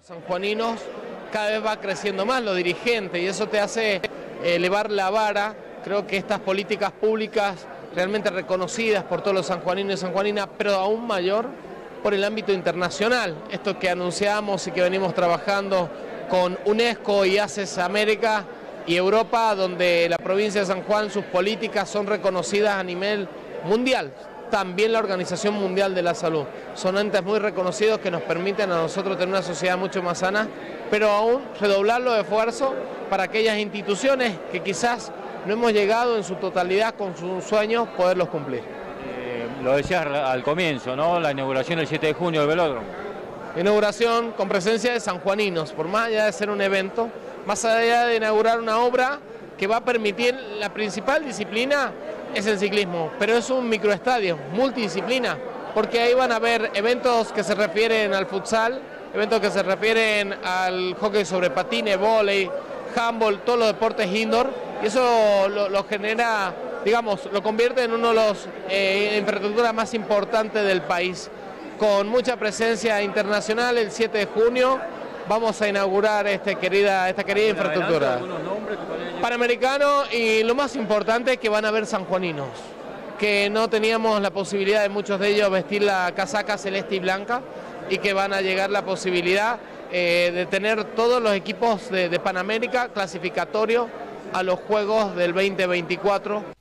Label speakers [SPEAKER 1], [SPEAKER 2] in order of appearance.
[SPEAKER 1] Sanjuaninos cada vez va creciendo más, los dirigentes, y eso te hace elevar la vara. Creo que estas políticas públicas realmente reconocidas por todos los sanjuaninos y sanjuaninas, pero aún mayor por el ámbito internacional. Esto que anunciamos y que venimos trabajando con UNESCO y ACES América y Europa, donde la provincia de San Juan, sus políticas son reconocidas a nivel mundial. También la Organización Mundial de la Salud. Son entes muy reconocidos que nos permiten a nosotros tener una sociedad mucho más sana, pero aún redoblar los esfuerzos para aquellas instituciones que quizás no hemos llegado en su totalidad con sus sueños, poderlos cumplir.
[SPEAKER 2] Lo decías al comienzo, ¿no? La inauguración el 7 de junio del velódromo.
[SPEAKER 1] Inauguración con presencia de sanjuaninos, por más allá de ser un evento, más allá de inaugurar una obra que va a permitir, la principal disciplina es el ciclismo, pero es un microestadio, multidisciplina, porque ahí van a haber eventos que se refieren al futsal, eventos que se refieren al hockey sobre patines, vóley, handball, todos los deportes indoor, y eso lo genera, digamos, lo convierte en uno de los infraestructuras más importantes del país. Con mucha presencia internacional, el 7 de junio vamos a inaugurar esta querida infraestructura. Panamericano, y lo más importante es que van a haber sanjuaninos, que no teníamos la posibilidad de muchos de ellos vestir la casaca celeste y blanca, y que van a llegar la posibilidad de tener todos los equipos de Panamérica clasificatorios a los Juegos del 2024.